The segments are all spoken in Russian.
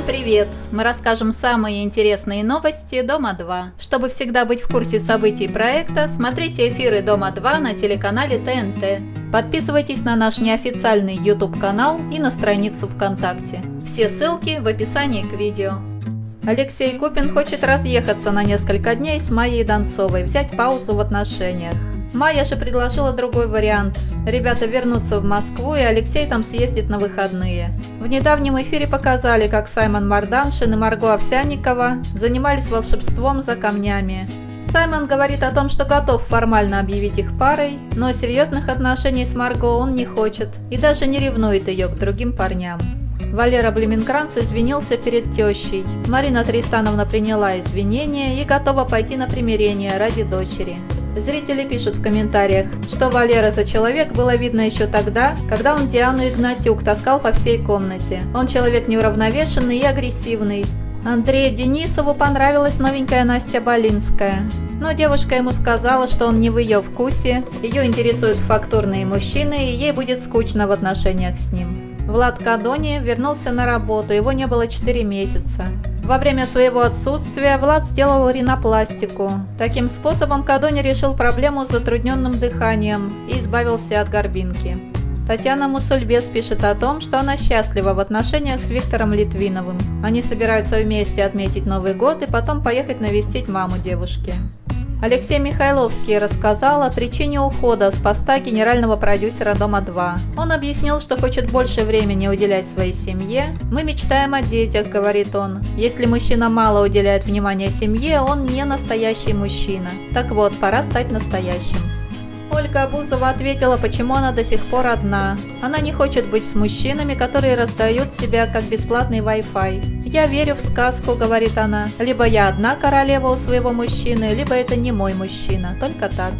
привет! Мы расскажем самые интересные новости Дома-2. Чтобы всегда быть в курсе событий проекта, смотрите эфиры Дома-2 на телеканале ТНТ. Подписывайтесь на наш неофициальный YouTube-канал и на страницу ВКонтакте. Все ссылки в описании к видео. Алексей Купин хочет разъехаться на несколько дней с Майей Донцовой, взять паузу в отношениях. Майя же предложила другой вариант. Ребята вернутся в Москву, и Алексей там съездит на выходные. В недавнем эфире показали, как Саймон Марданшин и Марго Овсянникова занимались волшебством за камнями. Саймон говорит о том, что готов формально объявить их парой, но серьезных отношений с Марго он не хочет и даже не ревнует ее к другим парням. Валера Блеменкранц извинился перед тещей. Марина Тристановна приняла извинения и готова пойти на примирение ради дочери. Зрители пишут в комментариях, что Валера за человек было видно еще тогда, когда он Диану Игнатюк таскал по всей комнате. Он человек неуравновешенный и агрессивный. Андрею Денисову понравилась новенькая Настя Болинская. Но девушка ему сказала, что он не в ее вкусе, ее интересуют фактурные мужчины и ей будет скучно в отношениях с ним. Влад Кадони вернулся на работу, его не было 4 месяца. Во время своего отсутствия Влад сделал ринопластику. Таким способом Кадони решил проблему с затрудненным дыханием и избавился от горбинки. Татьяна Мусульбес пишет о том, что она счастлива в отношениях с Виктором Литвиновым. Они собираются вместе отметить Новый год и потом поехать навестить маму девушки. Алексей Михайловский рассказал о причине ухода с поста генерального продюсера Дома-2. Он объяснил, что хочет больше времени уделять своей семье. «Мы мечтаем о детях», — говорит он. «Если мужчина мало уделяет внимания семье, он не настоящий мужчина. Так вот, пора стать настоящим». Ольга Бузова ответила, почему она до сих пор одна. Она не хочет быть с мужчинами, которые раздают себя как бесплатный Wi-Fi. «Я верю в сказку», — говорит она. «Либо я одна королева у своего мужчины, либо это не мой мужчина. Только так».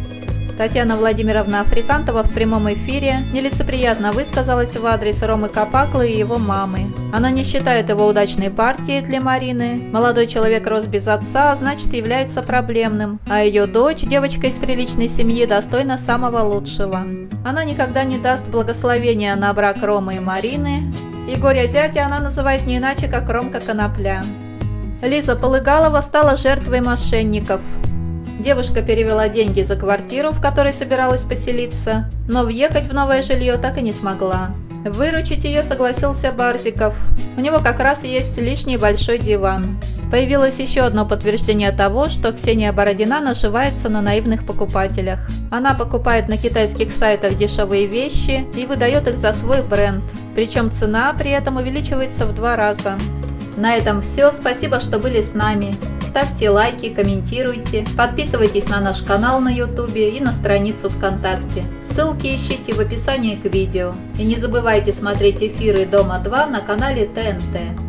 Татьяна Владимировна Африкантова в прямом эфире нелицеприятно высказалась в адрес Ромы Капаклы и его мамы. Она не считает его удачной партией для Марины. Молодой человек рос без отца, а значит является проблемным. А ее дочь, девочка из приличной семьи, достойна самого лучшего. Она никогда не даст благословения на брак Ромы и Марины. И горя зятя она называет не иначе, как Ромка Конопля. Лиза Полыгалова стала жертвой мошенников. Девушка перевела деньги за квартиру, в которой собиралась поселиться, но въехать в новое жилье так и не смогла. Выручить ее согласился Барзиков. У него как раз есть лишний большой диван. Появилось еще одно подтверждение того, что Ксения Бородина наживается на наивных покупателях. Она покупает на китайских сайтах дешевые вещи и выдает их за свой бренд. Причем цена при этом увеличивается в 2 раза. На этом все. Спасибо, что были с нами. Ставьте лайки, комментируйте, подписывайтесь на наш канал на YouTube и на страницу ВКонтакте. Ссылки ищите в описании к видео. И не забывайте смотреть эфиры Дома-2 на канале ТНТ.